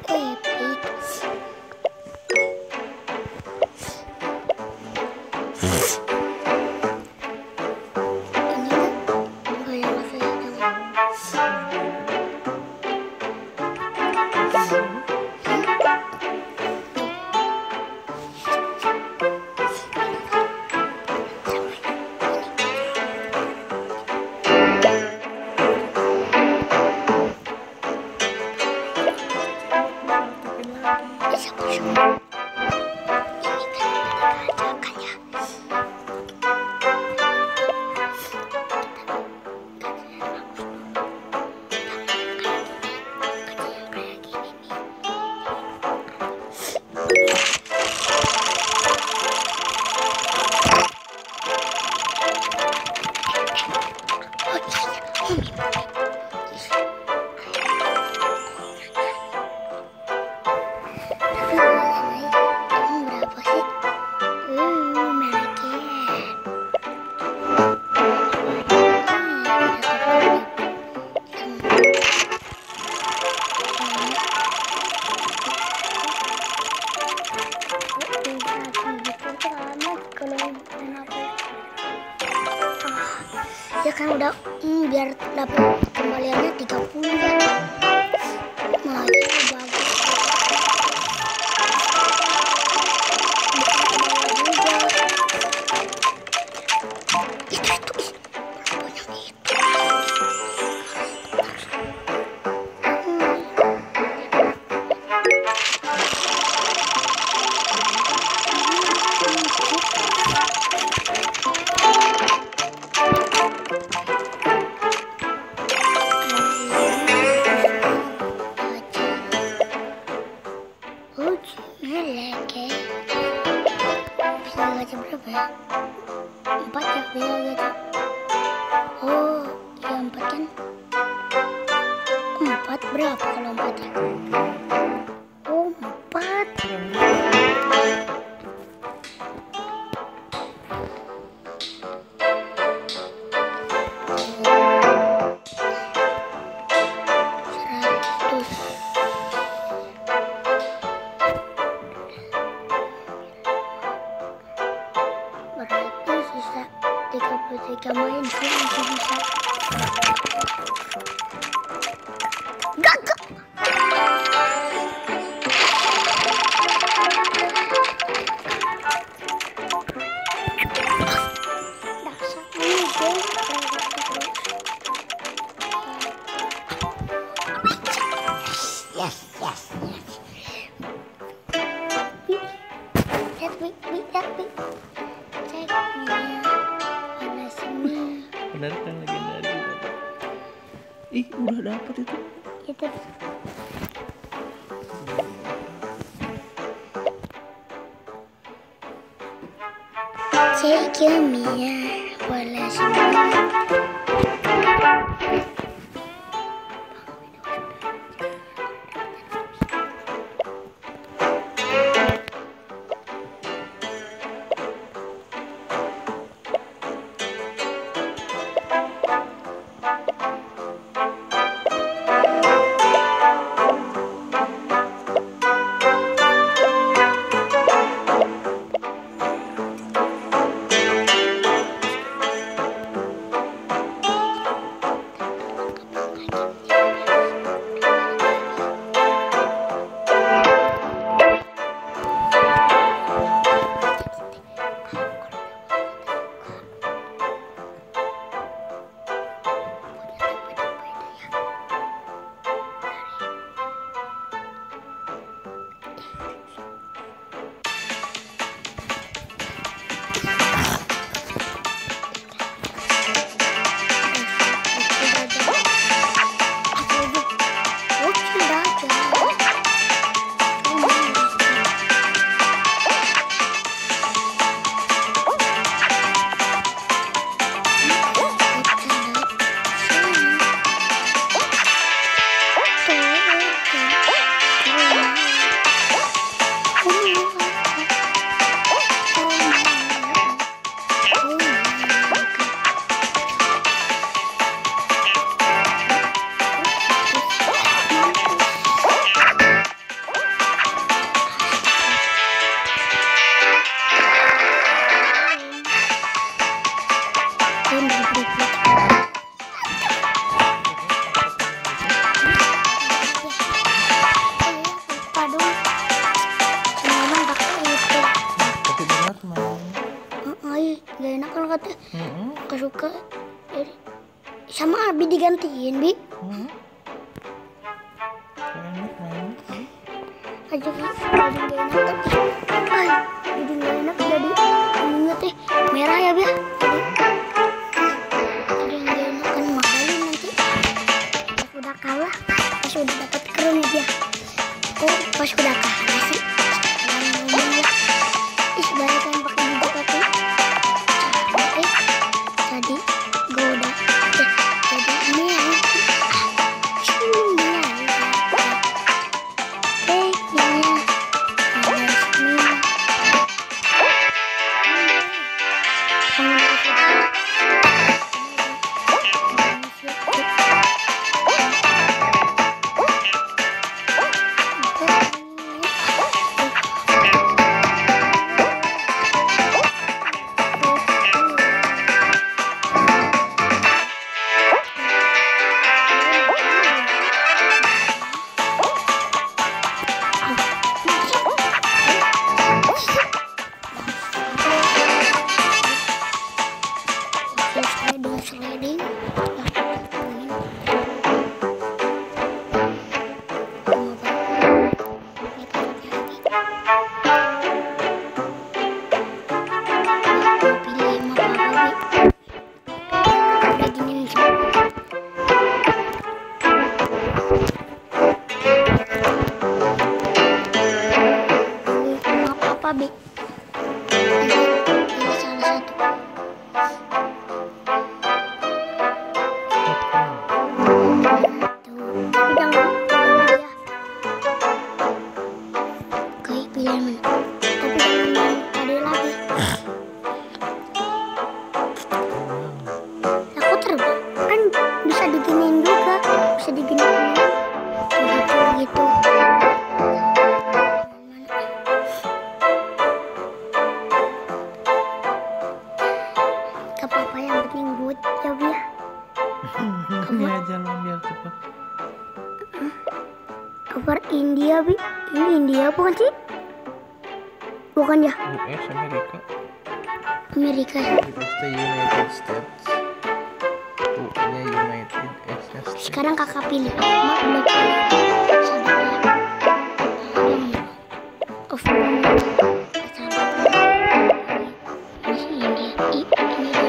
epic. Ya kan udah biar dapat kembaliannya 30 ya. Nah, ini bagus. Bisa gacha berapa ya? 4 ya, bisa gacha. Oh, ya 4 kan? 4 berapa kalau 4 ya? Oh, 4. Berarti sisa 33 main sih masih bisa. Gak. Yes. Benar kan legendaris. Ih, udah dapet itu. Itu. Take me wala semua. Gak suka. Sama Abi digantiin, Bi. Enak main. Aja Bi, jadi gak enak. Ay, jadi gak enak. Jadi ininya teh merah ya, Bi. Jadi gak enak kan mahalin nanti. Pas udah kalah, pas udah dapat keren ya, Bi. Kok pas udah kalah sih? Ngomong ya. Ih, banyak yang pakai juga tapi. Jadi gue udah jadi ini ya. Sliding. Big. Ini salah satu. Tapi jangan ya. Oke, pilihan mana? Tapi jangan ada lagi. Aku terbang kan bisa diginiin juga, bisa diginiin. Gitu. Apa yang penting buat ya, Bi. Iya, jalan biar cepat. Cover India, Bi. Ini India bukan sih? Bukan ya? US Amerika. Amerika. US the United States. U-nya United, S-nya States. Sekarang kakak pilih. Mak udah pilih. Sabarnya. Of. Masih India. Ini dia.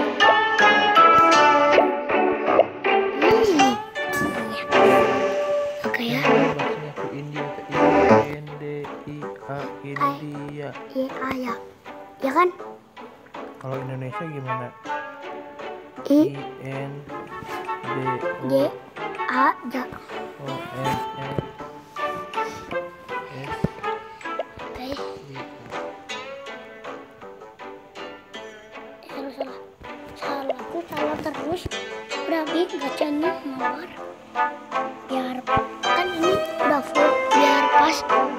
Oke ya. Bacanya aku India, I-N-D-I-A, India. Iya ya. Ya kan? Kalau Indonesia gimana? I I-N-D-O D A ja. O-N-N S Oke. Salah. Salahku salah terus. Berarti gacanya mawar. Biar kan ini udah full, biar pas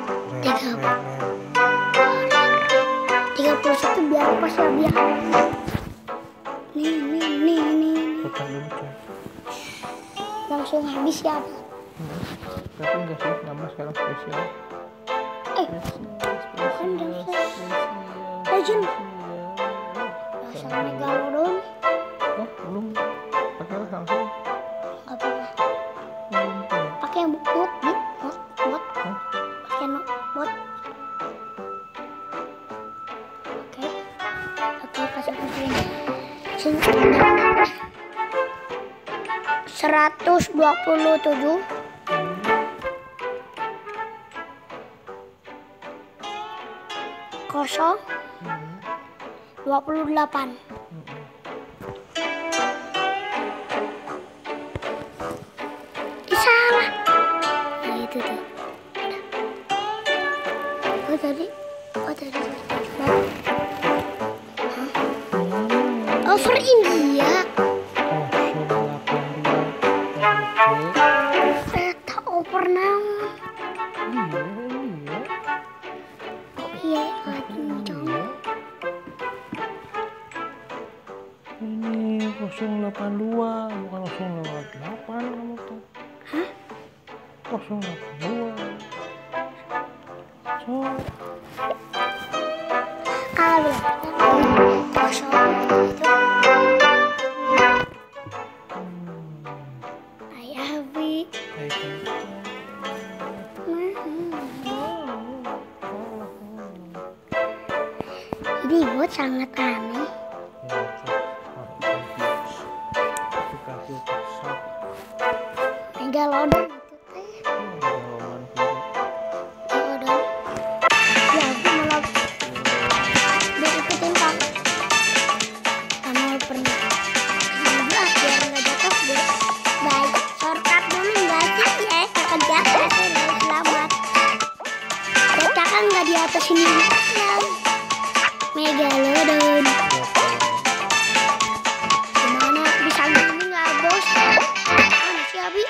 31 biar pas ya, biar. Nih. Putar dulu coy. Langsung habis ya. Tapi enggak sih, nama sekarang spesial. Bukan Legend. Dasar Megalodon. Oh, belum. Pakai langsung. Gak apa-apa. Belum. Pakai yang bot. Pakai bot. Oke, pasang ini. 127 kosong 28. Salah. Nah, itu tuh. Oh tadi. Over India. Eta over naon? Iya, lagi coba. Ini 082 bukan 088 kamu tuh. Hah? 082. So, Kalau kosong itu Ini bot sangat aneh. Ya, confused. Dikasih sub. Megalodon itu teh. Jawaban hero. Megalodon. Ya aku malah diikutin Kak. Kamu pernah biar nggak jatuh deh. Baik, shortcut dulu nggak sih ya? Kakak jatuh saya nggak selamat. Dan kakak nggak di atas ini. Megalodon. Gimana bisa gini nggak bos? Mana si Abi?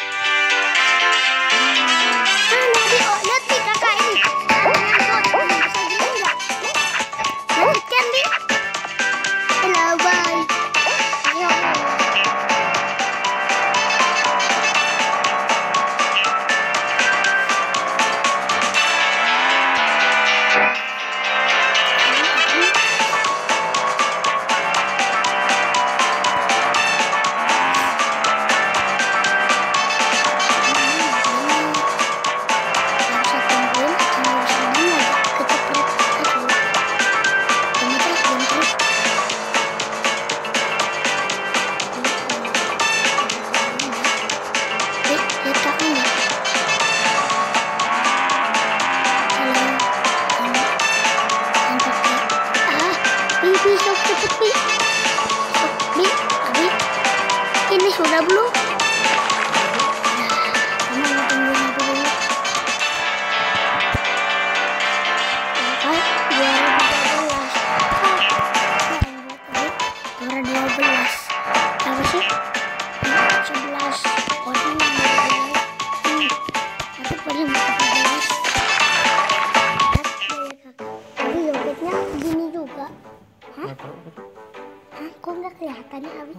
Mana Abi? Oh lihat nih kakak ini. Bisa gini nggak? Lanjutkan Bi. Hello bye. Ayo. Ini sudah belum? Kamu tungguin aku dulu. Juara 12. Apa sih? 11. Coding 12. Aku paling 14. Tapi jogetnya gini juga. Hah? Hah? Kok nggak kelihatannya Abi?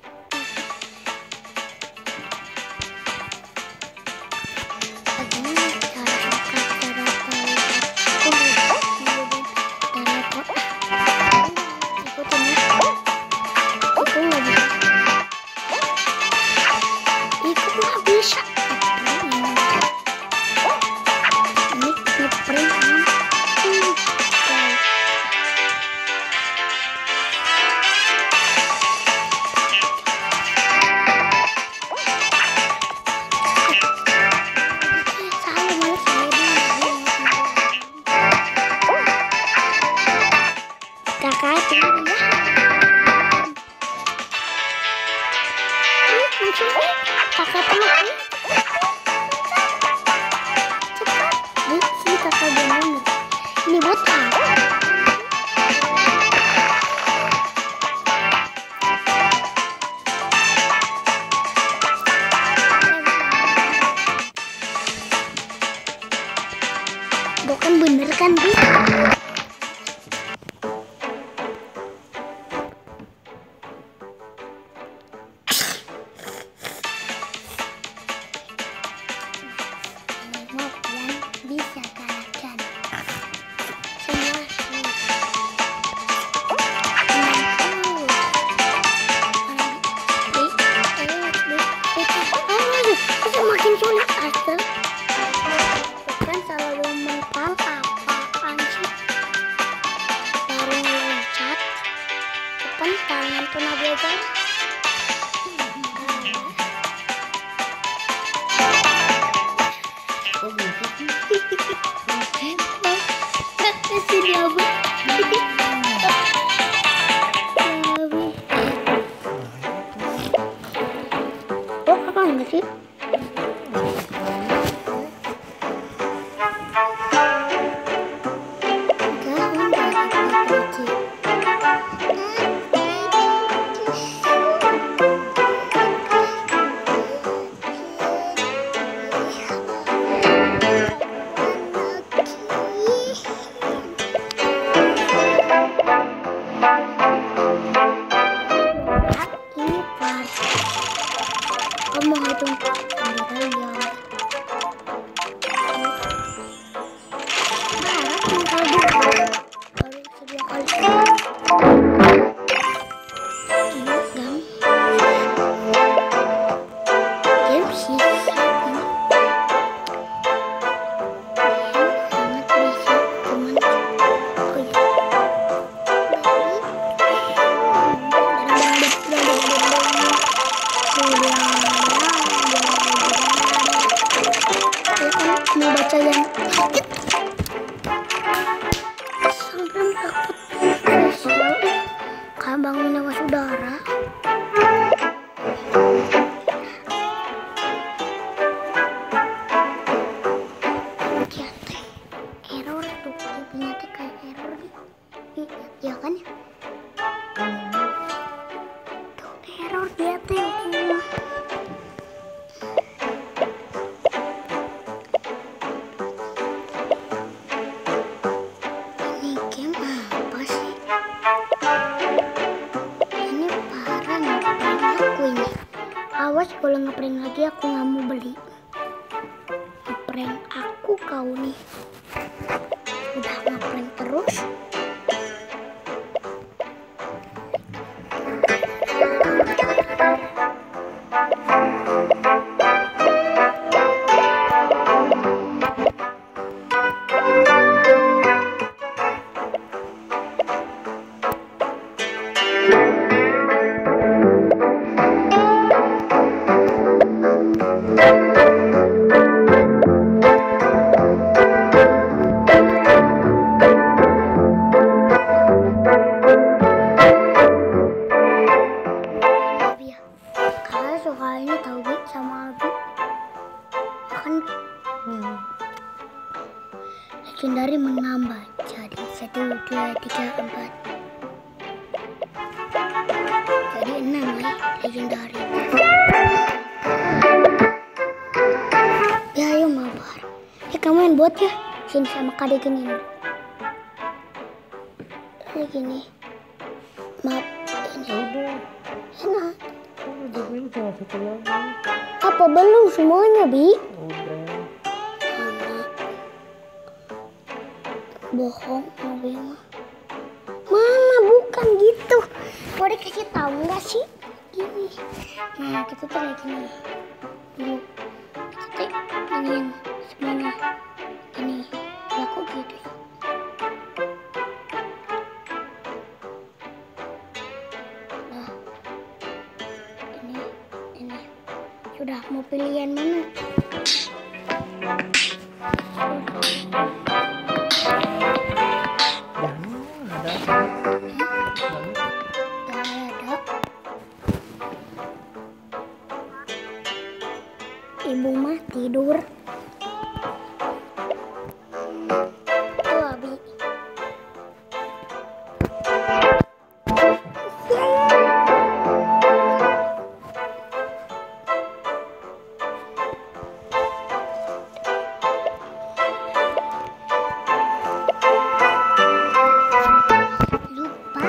Kakak tunggu ya. Kakak peluk nih. Cepat. Nih, sini kakak gendong. Ini buat apa? Bukan bener kan, Bi? Bisa kalahkan semua. Makin sulit asal. Bukan selalu mental apaan sih? dan sakit sampai takut spesial kayak bangun nyawa saudara. Error tuh, ternyata kayak error ya kan ya? Tuh error dia tuh. Ini game apa sih? Ini parah ngeprank aku ini. Awas kalau ngeprank lagi aku nggak mau beli. Ngeprank aku kau nih. Udah ngeprank terus. Kalian suka ini tahu Bi sama Abi kan legendary menambah jadi 1, 2, 3, 4 jadi 6 ya legendary. Ya ayo mabar. Kamu main bot ya sini sama kadek ini. Ini gini map ini Udah. enak. Udah bilang cuma satu lagi. Apa belum semuanya Bi? Udah. Bohong Abi mah. Mana bukan gitu. Boleh kasih tahu nggak sih? Gini. Nah kita tuh kayak gini. Dulu kita tuh iniin semuanya. Ini ya kok gitu ya? Nah ini sudah mau pilih yang mana? Ibu mah tidur. Tuh Abi. Lupa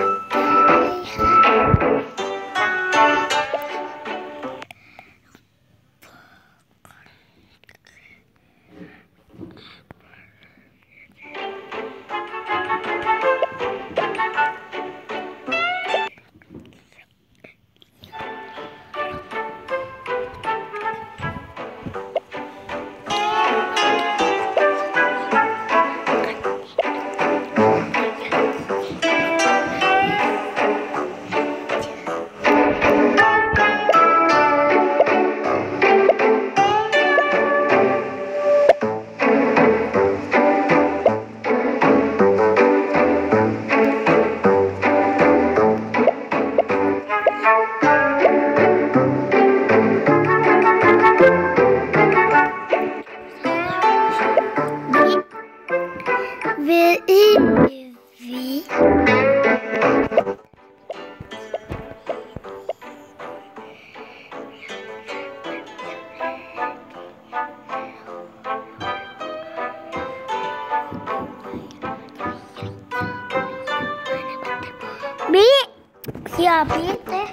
Bi, siapin teh.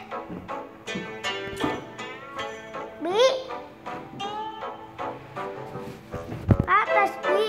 Bi, atas Bi.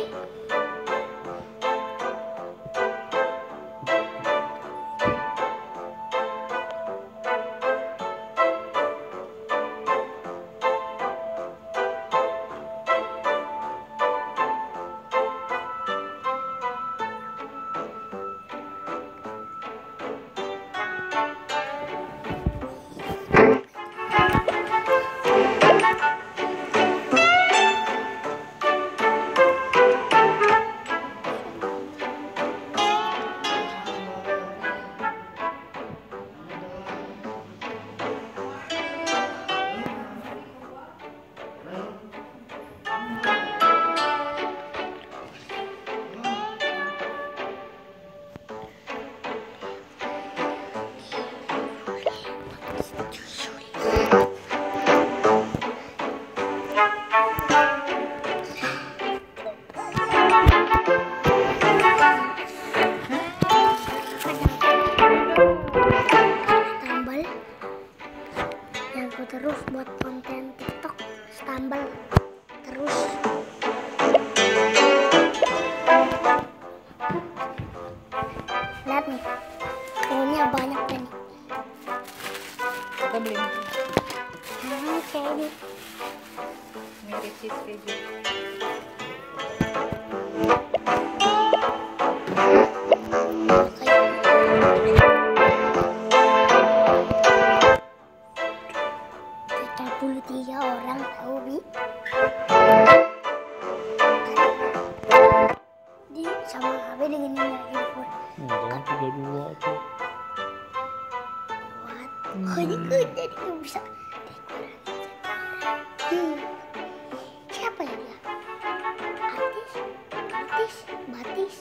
Tambal yang aku terus buat konten TikTok, tambal terus. Lihat nih, telurnya banyak nih. Kita beli Kayak ini. mirip cheese keju. Tiga orang tahu Bi. Di sama Abe dengan ini handphone. Enggak, 32 tuh. Oh ini jadi nggak bisa. Siapa ya dia? Batis,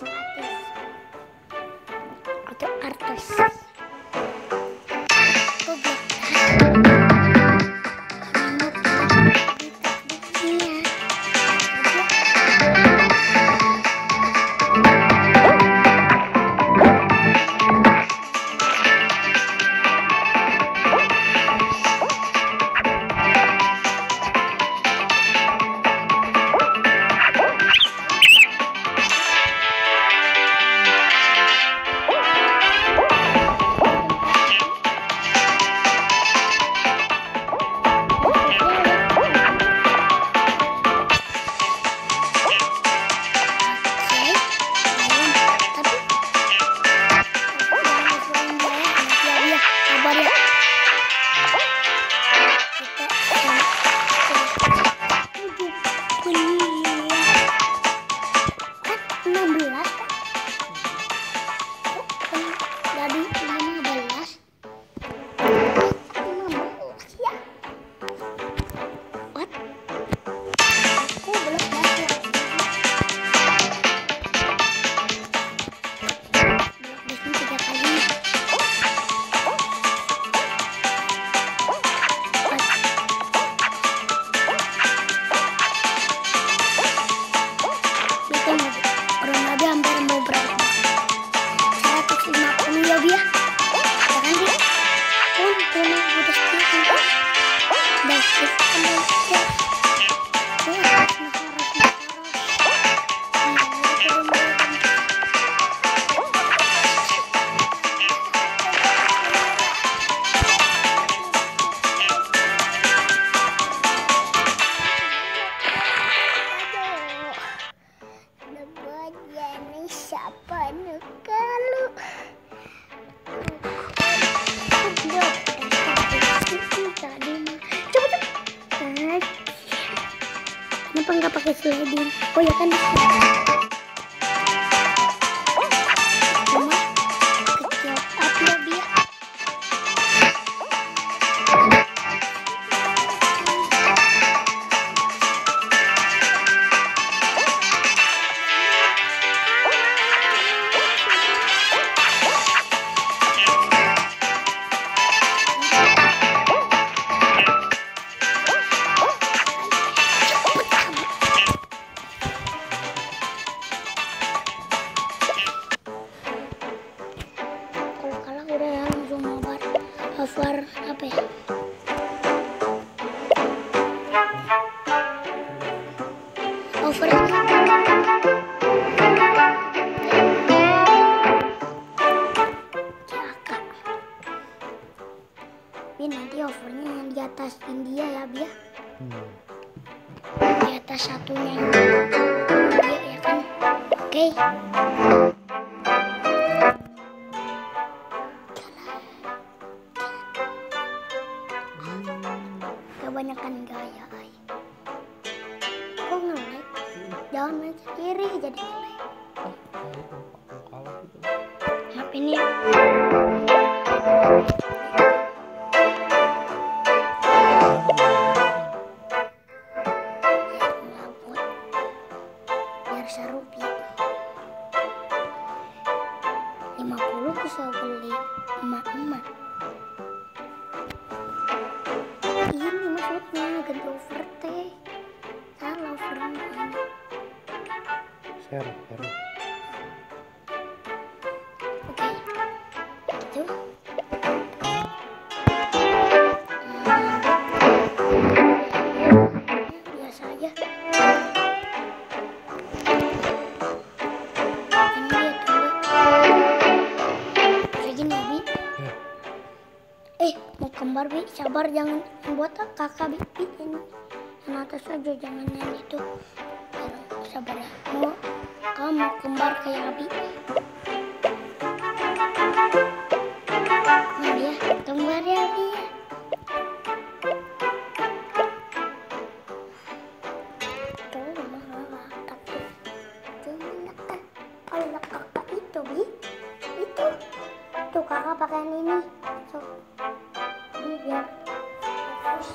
atau artis? Siapa nu kalau kenapa nggak pakai sliding? Oh ya kan kecil apa dia? Over apa ya? Over Caka. Tapi nanti overnya yang di atas India ya Bia. Di atas satunya yang India ya kan. Oke. Kebanyakan gaya ay. Kok nge-lag? Jangan main sendiri jadi nge-lag. HP ini biar seru Bi. 50 bisa beli emak-emak. Ini maksudnya ganti over teh. Salah overnya ini. Share. Oke. Itu. Biasa aja. Ini dia dulu. Kayak gini ya, Bi. Mau kembar, Bi. Sabar, jangan buat kakak, Bi. Ini yang atas aja, jangan yang itu. Sabar ya. Kamu kembar kayak Abi. Nah dia kembar ya, Abi ya. Tuh kakak tuh. Kalau kakak itu, Bi. Itu. Tuh kakak pakai ini. So, Bi biar fokus.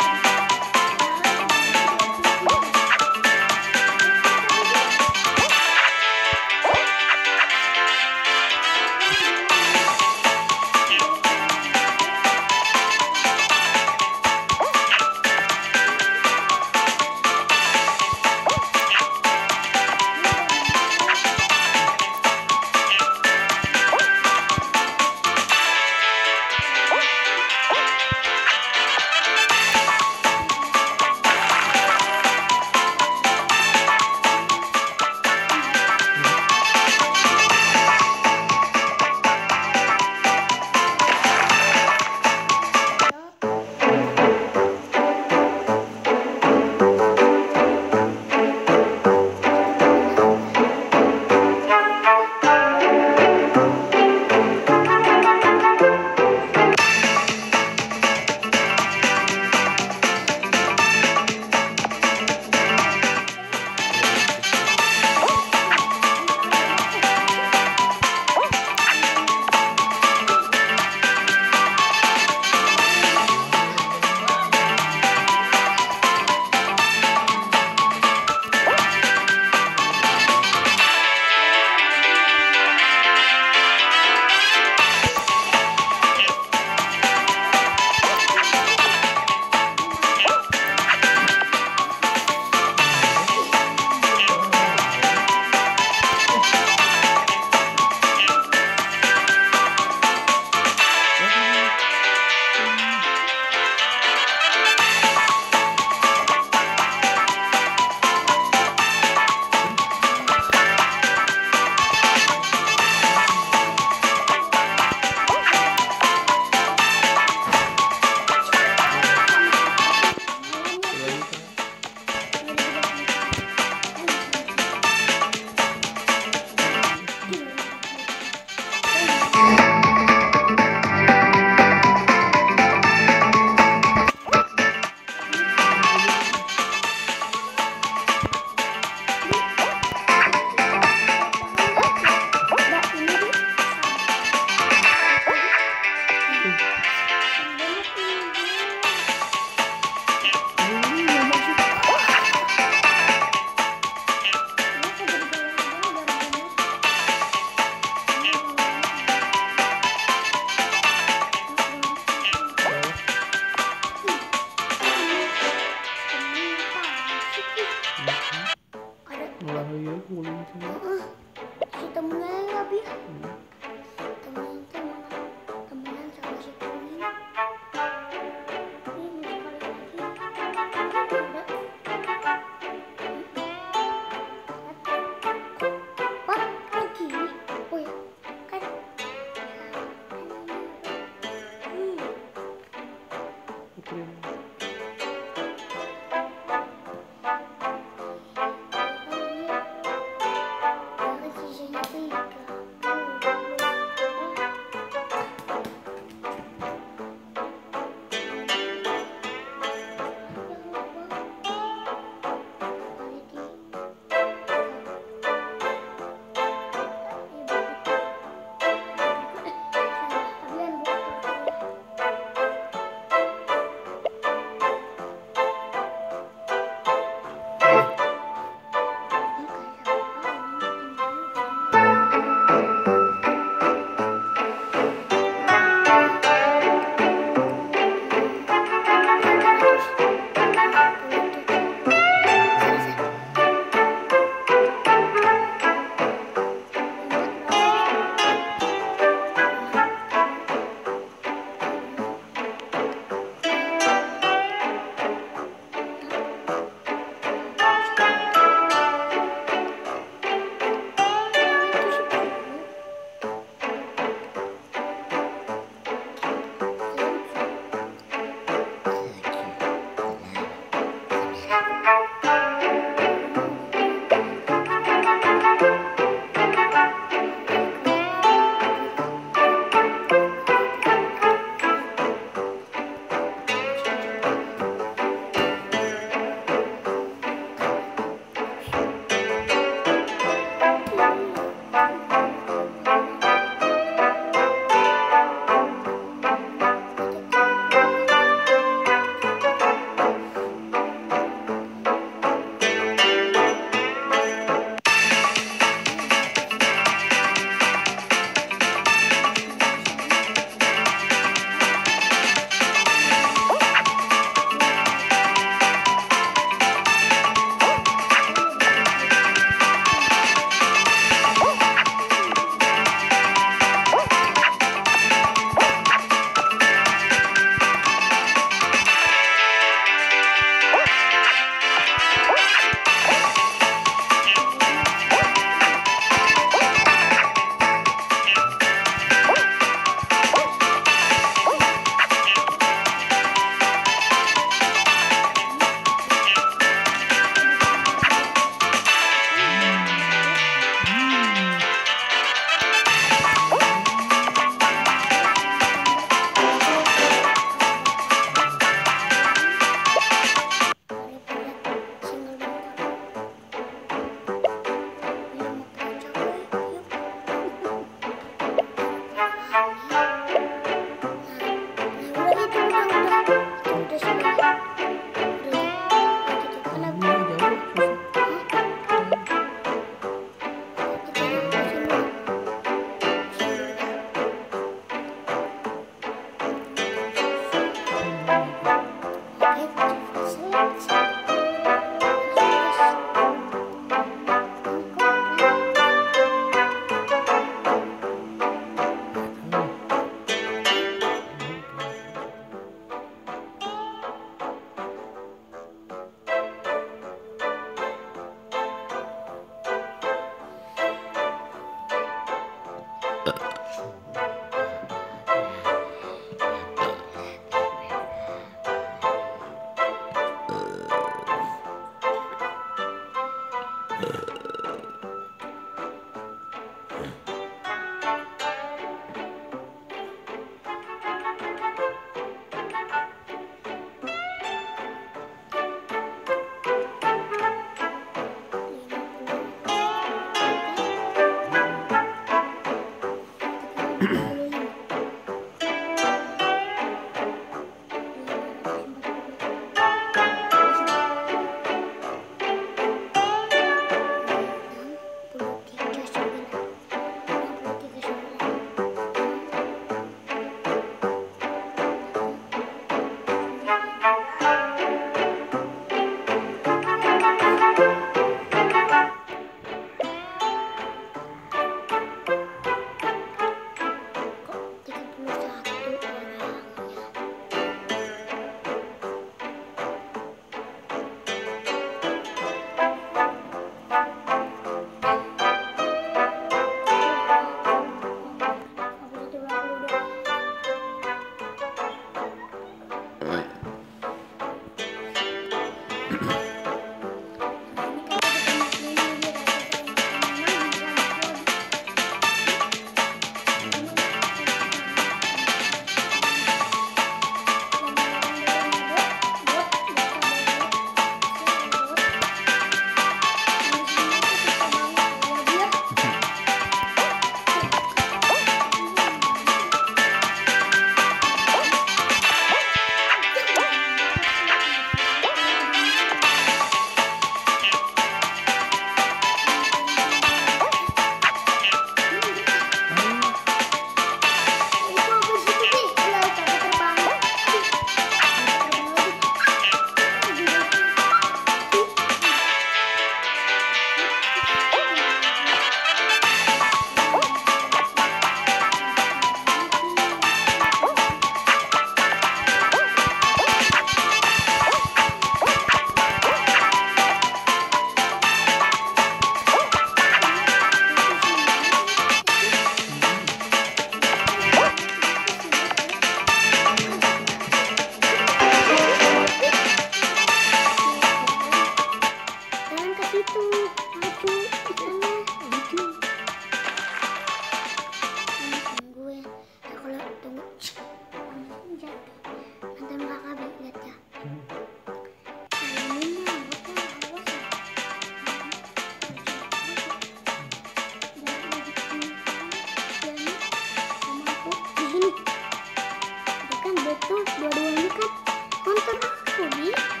Dua-duanya kan nonton aku nih.